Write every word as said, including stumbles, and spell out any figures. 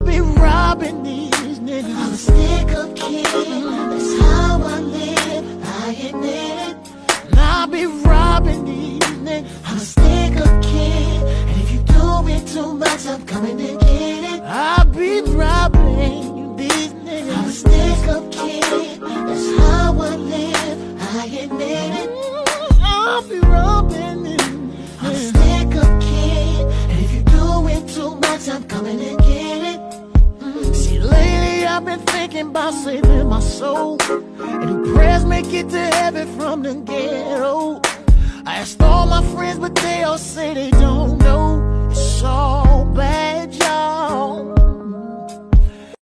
be robbing these niggas. I'm a stick-up kid, that's how I live, I admit it. I be robbing these niggas. I'm a stick-up kid, and if you do it too much, I'm coming to get it. I be robbing these niggas. I'm a stick-up kid, that's how I live, I admit it. I'll be robbing these niggas. I'm a stick-up kid, and if you do it too much, I'm coming to get it. Mm. See, lately I've been thinking about saving my soul, and who prayers make it to heaven from the ghetto. I asked all my friends, but they all say they don't know. It's all bad, y'all.